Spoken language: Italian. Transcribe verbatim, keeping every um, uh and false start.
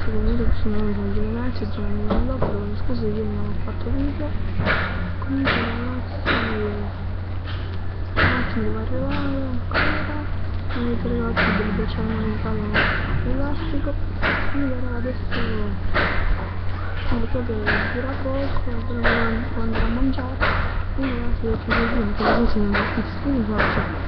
ragazzi, comunque sono venuti le mezze, sono venuti dopo, scusa io non ho fatto video. Comunque ragazzi, un attimo devo arrivare ancora. Mi avete ragazzi del baciano in Italia elastico. Quindi ora adesso non so che dura poco, però devo andare a mangiare. Quindi ragazzi, io ci vedo, così sono moltissimi,